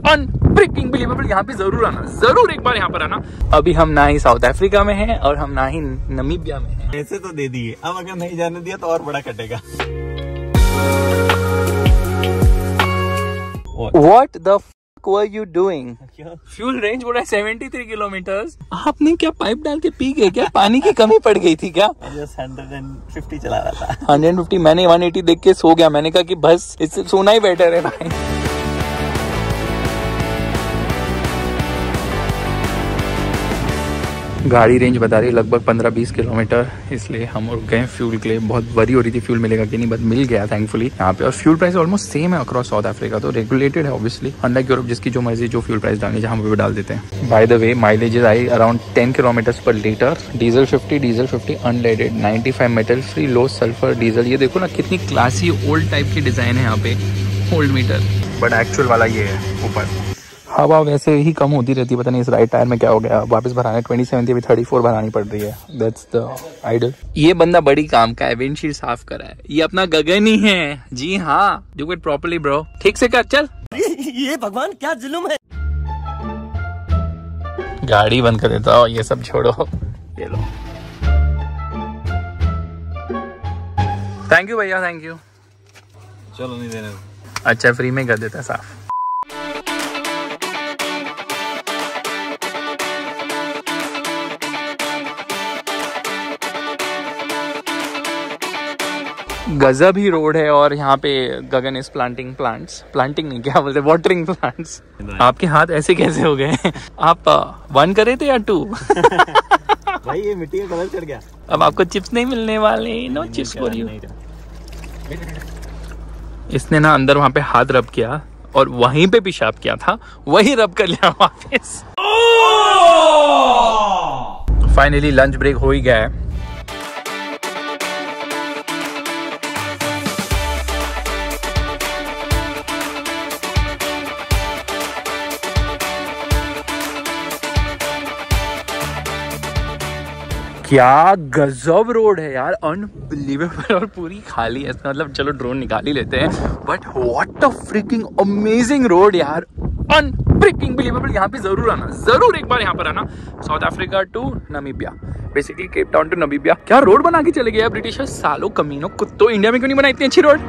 Unbreaking believable. यहाँ पे जरूर आना, जरूर एक बार यहाँ पर आना। अभी हम ना ही साउथ अफ्रीका में हैं और हम ना ही नमीबिया में हैं। ऐसे तो दे दिए, अब अगर नहीं जाने दिया तो और बड़ा कटेगा। What the fuck were you doing? Fuel range बोला 73 किलोमीटर्स। आपने क्या पाइप डाल के पी गए क्या? पानी की कमी पड़ गई थी क्या? 150 चला रहा था। 150, मैंने 180 देख के सो गया। मैंने कहा कि बस इससे सोना ही बेटर है भाई। गाड़ी रेंज बता रही है लगभग 15-20 किलोमीटर, इसलिए हम रुक गए फ्यूल के लिए। बहुत वरी हो रही थी फ्यूल मिलेगा कि नहीं, बट मिल गया थैंकफुली यहाँ पे। और फ्यूल प्राइस ऑलमोस्ट सेम है अक्रॉस साउथ अफ्रीका, तो रेगुलेटेड है ऑब्वियसली, अनलाइक यूरोप जिसकी जो मर्जी जो फ्यूल प्राइस डालनी जहाँ पे डाल देते हैं। By the way mileage I around 10 kilometre per litre. Diesel 50 unleaded, 95 metal free, low sulphur diesel. ये देखो ना कितनी क्लासी ओल्ड टाइप की डिजाइन है यहाँ पे, ओल्ड मीटर, बट एक्चुअल वाला ये है ऊपर। हवा वैसे ही कम होती रहती है, पता नहीं इस राइट टायर में क्या हो गया। वापस भराना 27 थी, अभी 34 भरानी पड़ रही है। That's the idol. ये बंदा बड़ी काम का है, विंडशील्ड साफ करा है। ये अपना गगन ही है। जी हाँ, डू इट प्रॉपर्ली ब्रो, ठीक से कर। चल ये भगवान क्या जुल्म है। गाड़ी बंद कर देता हूँ, ये सब छोड़ो। ये लो, थैंक यू भैया, थैंक यू। चलो नहीं देने। अच्छा, फ्री में कर देता है साफ। गजब ही रोड है। और यहाँ पे Gagan is planting plants, planting नहीं क्या बोलते, वाटरिंग प्लांट्स। आपके हाथ ऐसे कैसे हो गए? आप 1 करे थे या 2? भाई ये मिट्टी का कलर चढ़ गया। अब आपको चिप्स नहीं मिलने वाले। No chips for you. इसने ना अंदर वहां पे हाथ रब किया और वहीं पे पेशाब किया था, वही रब कर लिया वापस। फाइनली लंच ब्रेक हो ही गया है। क्या गजब रोड है यार, अनबिलीवेबल। और पूरी खाली है, मतलब चलो ड्रोन निकाल ही लेते हैं, but what a freaking amazing road यार, अनब्रेकिंग बिलीवेबल। यहाँ पे जरूर आना, जरूर एक बार यहाँ पर आना। South Africa to Namibia, basically Cape Town to Namibia. क्या रोड बना के चले गए ब्रिटिशर्स, सालों कमीनों कुत्तों। इंडिया में क्यों नहीं बनाई इतनी अच्छी रोड?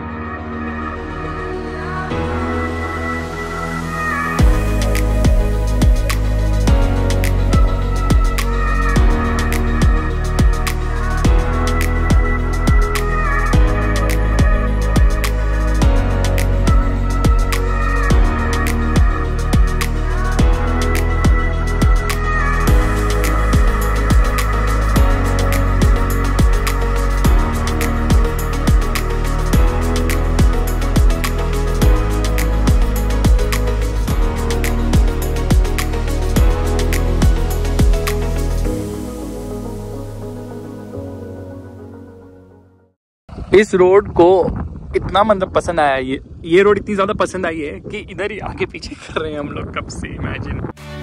इस रोड को इतना मतलब पसंद आया, ये रोड इतनी ज्यादा पसंद आई है कि इधर ही आगे पीछे कर रहे हैं हम लोग कब से। इमेजिन।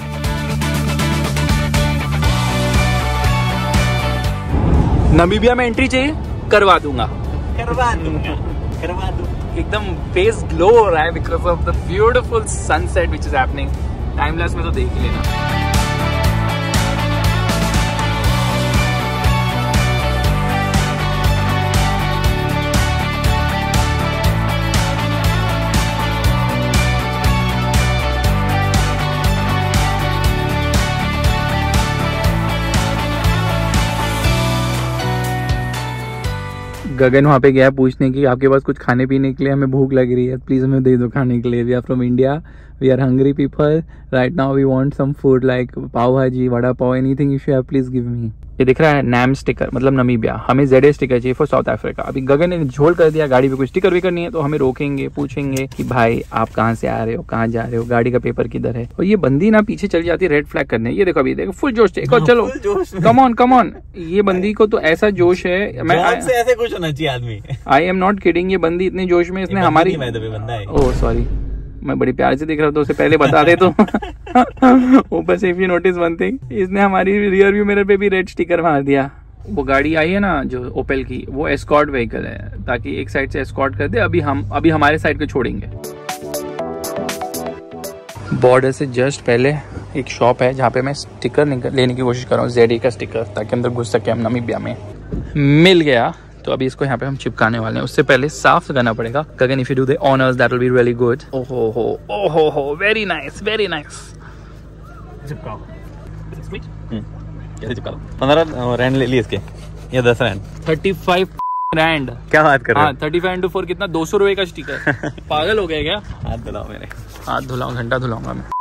नमीबिया में एंट्री चाहिए, करवा दूंगा, करवा दूंगा, करवा दूंगा। एकदम फेस ग्लो हो रहा है because of the beautiful sunset which is happening. Timeless में तो देख ही लेना। गगन वहाँ पे गया पूछने की आपके पास कुछ खाने पीने के लिए, हमें भूख लग रही है, प्लीज हमें दे दो खाने के लिए। We are from India, we are hungry people right now, we want some food like pav bhaji, vada pav, anything if you have please give me. ये दिख रहा है नैम स्टिकर, मतलब नमीबिया। हमें ZA स्टिकर चाहिए फॉर साउथ अफ्रीका। अभी गगन ने झोल कर दिया, गाड़ी पे कुछ स्टिकर भी करनी है, तो हमें रोकेंगे, पूछेंगे कि भाई आप कहाँ से आ रहे हो, कहाँ जा रहे हो, गाड़ी का पेपर किधर है। और ये बंदी ना पीछे चली जाती है रेड फ्लैग करने। ये देखो, अभी देखो फुल जोश से, चलो कम ऑन कम ऑन। ये बंदी को तो ऐसा जोश है, मैं ऐसे कुछ होना चाहिए आदमी। आई एम नॉट किडिंग, ये बंदी इतने जोश में, इसने हमारी, ओह सॉरी, मैं बड़ी प्यार से दिख रहा था, उसे पहले बता दे तो। ऊपर से if you notice one thing, इसने हमारी रियर व्यू मिरर पे भी रेड स्टिकर मार दिया। वो गाड़ी आई है ना जो ओपेल की, वो एस्कॉर्ट व्हीकल है, ताकि एक साइड से एस्कॉर्ट कर दे। अभी हमारे साइड को छोड़ेंगे। बॉर्डर से जस्ट पहले एक शॉप है जहाँ पे मैं स्टिकर लेने की कोशिश कर रहा हूँ, ZA का स्टिकर, ताकि अंदर घुस सके हम नामीबिया में। मिल गया, तो अभी इसको यहाँ पे हम चिपकाने वाले हैं। उससे पहले साफ करना पड़ेगा। Gagan, if you do the honours that will be really good. ओहो, वेरी नाइस, वेरी नाइस। चिपकाओ। कैसे चिपका? 15 रैंड ले लिए इसके या 10 रैंड? 35 रैंड। क्या बात कर रहे हो? 35 into 4 कितना? 200 रुपए का स्टिकर। पागल हो गए क्या? हाथ धुलाओ मेरे। हाथ धुलाऊं, घंटा धुलाऊंगा मैं।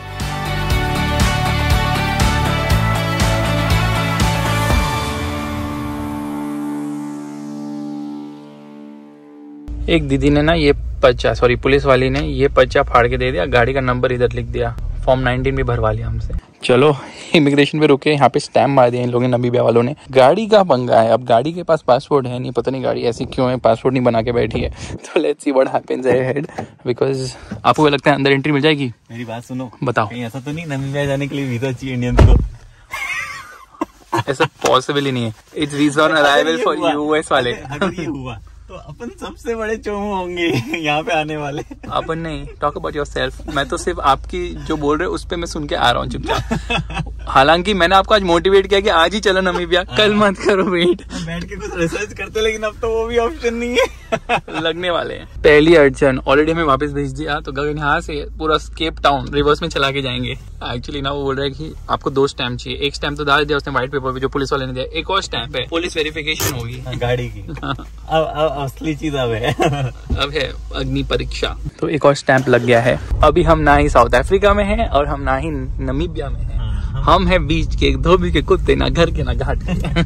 एक दीदी ने ना ये पर्चा, सॉरी पुलिस वाली ने ये पर्चा फाड़ के दे दिया, गाड़ी का नंबर इधर लिख दिया, फॉर्म 19 भी भरवा लिया हमसे। चलो इमिग्रेशन पे रुके, यहाँ पे स्टैम्प मार दिया इन लोगों ने, नामीबिया वालों ने। गाड़ी का पंगा है, अब गाड़ी के पास पासपोर्ट है नहीं, पता नहीं गाड़ी ऐसी क्यों है, पासपोर्ट नहीं बना के बैठी है। तो let's see what happens ahead, because आपको लगता है अंदर एंट्री मिल जाएगी? मेरी बात सुनो, बताओ। कहीं ऐसा तो नहीं नामीबिया जाने के लिए वीजा चाहिए इंडियंस को? ऐसा पॉसिबल ही नहीं है। It's visa on arrival for US वाले। अगर ये हुआ तो अपन सबसे बड़े चोमू होंगे यहाँ पे आने वाले। अपन नहीं, टॉक अबाउट योरसेल्फ। मैं तो सिर्फ आपकी जो बोल रहे उस पे मैं सुन के आ रहा हूँ चुपचाप। हालांकि मैंने आपको आज मोटिवेट किया कि आज ही चलो नामीबिया, कल मत करो वेट। बैठ के कुछ रिसर्च करते, लेकिन अब तो वो भी ऑप्शन नहीं है। लगने वाले हैं। पहली अड़चन ऑलरेडी हमें वापस भेज दिया, तो गगन यहाँ से पूरा केप टाउन रिवर्स में चला के जाएंगे। एक्चुअली ना वो बोल रहा है कि आपको 2 स्टैम्प चाहिए। एक स्टैम्प तो डाल दिया उसने व्हाइट पेपर पे जो पुलिस वाले ने दिया, एक और स्टैम्प है, पुलिस वेरिफिकेशन होगी गाड़ी की। अब असली चीज अब है। अब है अग्नि परीक्षा। तो एक और स्टैंप लग गया है। अभी हम ना ही साउथ अफ्रीका में हैं और हम ना ही नामीबिया में हैं। हम हैं बीच के धोबी के कुत्ते, ना घर के ना घाट के।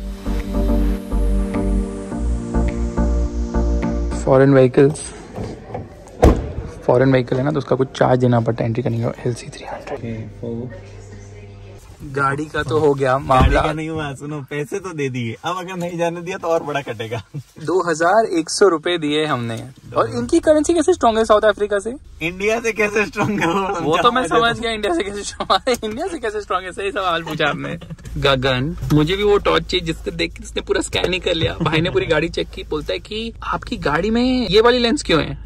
फॉरेन व्हीकल है ना, तो उसका कुछ चार्ज देना पड़ता है एंट्री करने का, LC 300। गाड़ी का तो हो गया मामला। का नहीं हुआ, सुनो पैसे तो दे दिए, अब अगर नहीं जाने दिया तो और बड़ा कटेगा। 2100 रुपए दिए हमने। और इनकी करेंसी कैसे स्ट्रॉन्ग है साउथ अफ्रीका से? इंडिया से कैसे स्ट्रॉन्ग है वो तो मैं समझ गया, इंडिया से कैसे स्ट्रॉन्ग है, इंडिया से कैसे स्ट्रॉन्ग है, सही सवाल पूछा आपने। गगन, मुझे भी वो टॉर्च चाहिए जिससे देख के इसने पूरा स्कैन ही कर लिया। भाई ने पूरी गाड़ी चेक की, बोलता है कि आपकी गाड़ी में ये वाली लेंस क्यों है?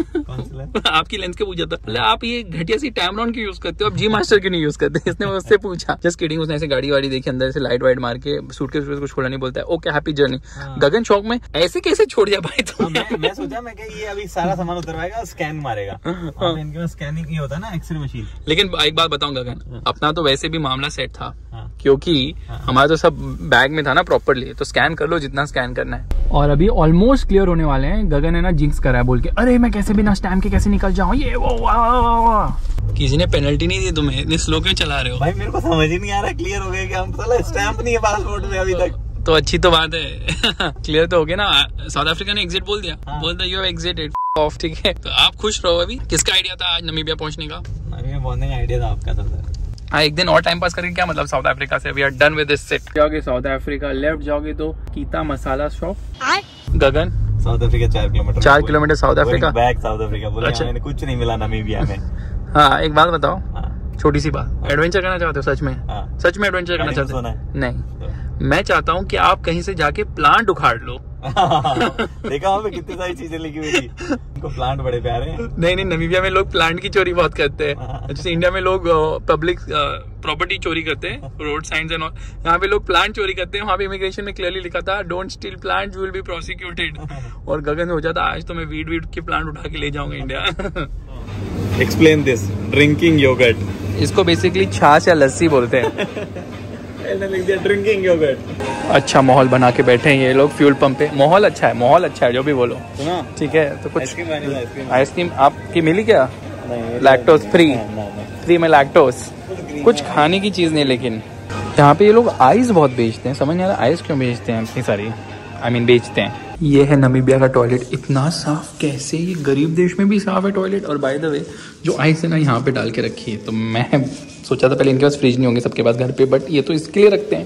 आपकी लेंस क्यों पूछा था? बोले आप ये घटिया सी टैमरॉन क्यों यूज करते हो, आप जी मास्टर क्यों नहीं यूज करते? इसने मुझसे पूछा। जस्ट किडिंग, उसने ऐसे गाड़ी वाड़ी देखी, अंदर से लाइट वाइट मार के सूटकेस कुछ खोला नहीं, बोलता है ओके हैप्पी जर्नी। गगन शौक में ऐसे कैसे छोड़ दिया भाई तुम? मैं सोचा मैं ये अभी सारा सामान उतरवाएगा, स्कैन मारेगा। इनके पास स्कैनिंग ये होता है ना, एक्सरे मशीन। लेकिन एक बात बताऊं गगन, अपना तो वैसे भी मामला सेट था, क्योंकि हमारा तो सब बैग में था ना प्रॉपरली, तो स्कैन कर लो जितना स्कैन करना है। और अभी ऑलमोस्ट क्लियर होने वाले हैं। गगन है ना जिंक्स करा है बोल के, अरे मैं कैसे बिना स्टैम्प के कैसे निकल जाऊं, ये वो। किसी ने पेनल्टी नहीं दी तुम्हें, इतनी स्लो क्यों चला रहे हो? भाई मेरे को समझ ही नहीं आ रहा, क्लियर हो गया कि हम साला स्टैम्प नहीं है पासपोर्ट में अभी तक। तो अच्छी तो बात है। क्लियर तो हो गया ना। साउथ अफ्रीका ने एग्जिट बोल दिया, बोलता यू हैव एग्जिटेड ऑफ, ठीक है। तो आप खुश रहो। अभी किसका आइडिया था आज नामीबिया पहुंचने का? बहुत नहीं आइडिया था आपका था। हाँ, एक दिन और टाइम पास करके क्या मतलब साउथ अफ्रीका से? We are done with this set. जाओगे साउथ अफ्रीका, लेफ्ट जाओगे तो कीता masala shop. Gagan, South Africa 4 kilometre South Africa, back South Africa. बोले अच्छा, मैंने कुछ नहीं मिला नामीबिया में। हाँ, एक बात बताओ, छोटी सी बात, एडवेंचर करना चाहते हो सच में? सच में एडवेंचर करना चाहते हो? नहीं, मैं चाहता हूँ कि आप कहीं से जाके प्लांट उखाड़ लो। देखा वहाँ पे कितनी सारी चीजें लिखी हुई थी, उनको प्लांट बड़े प्यारे हैं। नहीं, नामीबिया में लोग प्लांट की चोरी बहुत करते हैं। जैसे इंडिया में लोग पब्लिक प्रॉपर्टी चोरी करते हैं, रोड साइंस एंड ऑल, यहाँ पे लोग प्लांट चोरी करते हैं। वहाँ पे इमिग्रेशन में क्लियरली लिखा था don't steal plant, you will be prosecuted. और गगन सोचा था आज तो मैं वीड के प्लांट उठा के ले जाऊंगा India. Explain this drinking yoghurt. इसको बेसिकली छाछ या लस्सी बोलते हैं। लिख दिया ड्रिंकिंग योगर्ट। अच्छा माहौल बना के बैठे हैं ये लोग फ्यूल पंप पे। माहौल अच्छा है, माहौल अच्छा है, जो भी बोलो ठीक है। तो कुछ आइसक्रीम आपकी मिली क्या? लैक्टोज फ्री में लैक्टोज, कुछ खाने की चीज नहीं। लेकिन यहाँ पे ये लोग आइस बहुत बेचते हैं, समझ नहीं आ रहा आइस क्यों बेचते हैं इतनी सारी, बेचते हैं। ये है नामीबिया का टॉयलेट, इतना साफ कैसे? ये गरीब देश में भी साफ है टॉयलेट। और बाय द वे जो आइस है ना यहाँ पे डाल के रखी है, तो मैं सोचा था पहले इनके पास फ्रिज नहीं होंगे सबके पास घर पे, बट ये तो इसके लिए रखते हैं।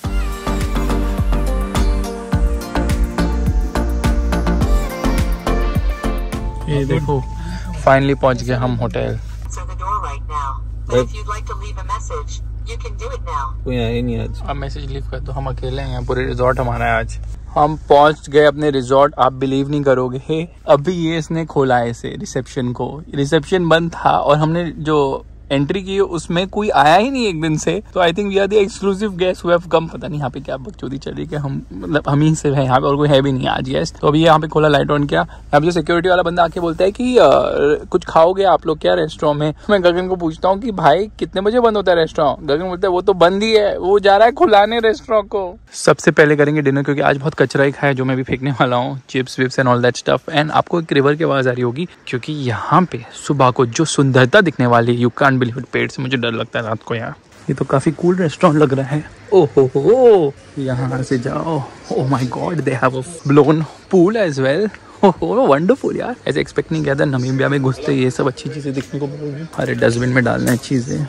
ये देखो फाइनली पहुंच गए हम होटल। कोई आया नहीं आज। अब मैसेज लीव कर दो, हम अकेले हैं यहाँ, पूरे रिजॉर्ट हमारा है आज। हम पहुंच गए अपने रिजॉर्ट। आप बिलीव नहीं करोगे, अभी ये इसने खोला है इसे, रिसेप्शन को। रिसेप्शन बंद था और हमने जो एंट्री की उसमें कोई आया ही नहीं एक दिन से। तो I think we are the exclusive guest who have come. पता नहीं यहाँ पे क्या बकचोदी चल रही है, हम मतलब हम ही से है यहाँ पे और कोई है भी नहीं आज गेस्ट। तो अभी यहाँ पे खोला, लाइट ऑन किया। यहाँ पे जो सिक्योरिटी वाला बंदा आके बोलता है कि कुछ खाओगे आप लोग क्या रेस्टोरेंट में। मैं गगन को पूछता हूँ कि भाई कितने बजे बंद होता है रेस्टोरेंट। गगन बोलता है वो तो बंद ही है, वो जा रहा है खुलाने रेस्टोरेंट को। सबसे पहले करेंगे डिनर, क्योंकि आज बहुत कचरा ही खाया जो मैं भी फेंकने वाला हूँ, चिप्स विप्स and all that stuff. And आपको एक रिवर की आवाज आ रही होगी, क्योंकि यहाँ पे सुबह को जो सुंदरता दिखने वाली, यू कांट बिलीव इट। पेड़ से मुझे डर लगता है रात को यार। ये तो काफी कूल रेस्टोरेंट लग रहा है। ओहो, यहाँ से जाओ। Oh my God, they have a blown pool as well. ओहो वंडरफुल यार, ऐसे एक्सपेक्ट नहीं किया था नमीबिया में घुसते ये सब अच्छी चीजें दिखने को मिलेगी। अरे डस्टबिन में डालना है चीजें।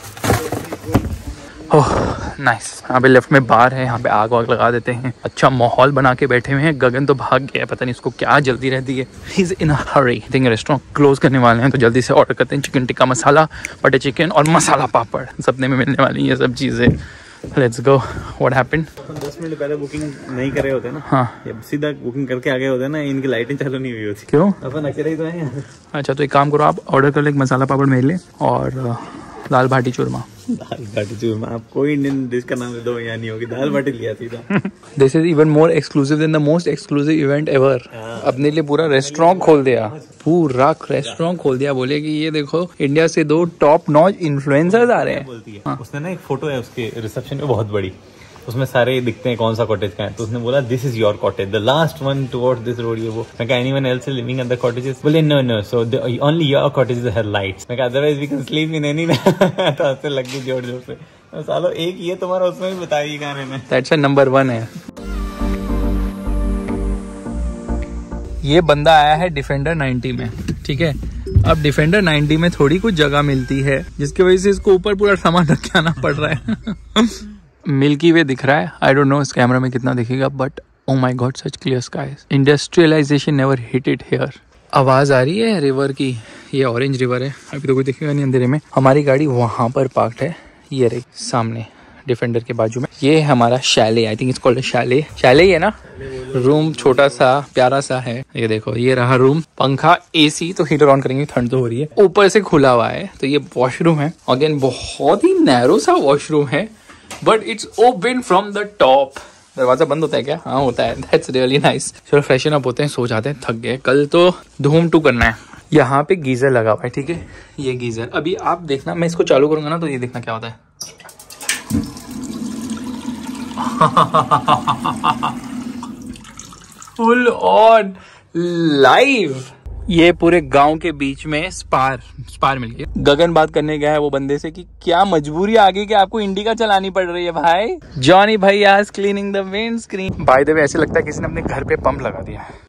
Oh nice. यहाँ पे लेफ्ट में बार है, यहाँ पे आग वाग लगा देते हैं। अच्छा माहौल बना के बैठे हुए हैं। गगन तो भाग गया है, पता नहीं इसको क्या जल्दी रहती है। He is in a hurry. I think restaurant close करने वाले हैं, तो जल्दी से ऑर्डर करते हैं chicken tikka masala, butter chicken और मसाला पापड़। सपने में मिलने वाली ये सब चीजें। Let's go. What happened? 10 minute पहले बुकिंग नहीं करे होते ना। हाँ, सीधा बुकिंग करके आ गए होते ना, इनकी लाइटें चालू नहीं हुई होती। क्यों? अपन अकेले ही तो हैं। अच्छा तो एक काम करो, आप ऑर्डर कर ले, एक मसाला पापड़ मेरे लिए और दाल बाटी चूरमा। दाल बाटी चूरमा, आप कोई इंडियन डिश का नाम दो, यहाँ नहीं होगी। दाल बाटी लिया सीधा। This is even more exclusive than the most exclusive event ever. अपने लिए पूरा रेस्टोरेंट खोल दिया, पूरा रेस्टोरेंट खोल दिया। बोले कि ये देखो इंडिया से 2 टॉप नॉच इन्फ्लुएंसर्स आ रहे हैं। बोलती है उसने ना, एक फोटो है उसके रिसेप्शन में बहुत बड़ी, उसमें सारे दिखते हैं कौन सा कॉटेज का है। तो उसने बोला this is your cottage, the last one towards this road. ये वो मैं कहा anyone else living in the cottages? बोले no no, so only your cottages have lights. मैं कहा otherwise we can sleep in any. तो उससे लग गई जोर जोर से। सालो एक ये तुम्हारा उसमें भी बताइए गाने में। दैट्स नंबर 1 है। ये बंदा आया है डिफेंडर 90 में, ठीक है। अब डिफेंडर 90 में थोड़ी कुछ जगह मिलती है, जिसकी वजह से इसको ऊपर पूरा सामान रख के आना पड़ रहा है। मिल्की वे दिख रहा है, आई डोंट नो इस कैमरा में कितना दिखेगा, but oh my God such clear skies. Industrialisation never hit it here. आवाज आ रही है रिवर की, ये ऑरेंज रिवर है। अभी तो कोई दिखेगा नहीं अंधेरे में। हमारी गाड़ी वहां पर पार्क्ड है, ये रही सामने डिफेंडर के बाजू में। ये है हमारा chalet, I think it's called chalet. Chalet ही है ना। रूम छोटा सा प्यारा सा है, ये देखो ये रहा रूम। पंखा, एसी, तो हीटर ऑन करेंगे, ठंड तो हो रही है। ऊपर से खुला हुआ है, तो ये वॉशरूम है। अगेन बहुत ही नैरो सा वॉशरूम है, but it's open from the top. दरवाजा बंद होता है क्या? हाँ होता है। That's really nice. चलो फ्रेशन अप होते हैं, सो जाते हैं, थक गए। कल तो धूम 2 करना है। यहाँ पे गीजर लगा हुआ है, ठीक है। ये गीजर अभी आप देखना, मैं इसको चालू करूंगा ना तो ये देखना क्या होता है। Full on live. ये पूरे गांव के बीच में स्पार मिल गया। गगन बात करने गया है वो बंदे से कि क्या मजबूरी आ गई कि आपको इंडिका चलानी पड़ रही है भाई। जॉनी भाई आज cleaning the windscreen. By the way ऐसे लगता है किसी ने अपने घर पे पंप लगा दिया है।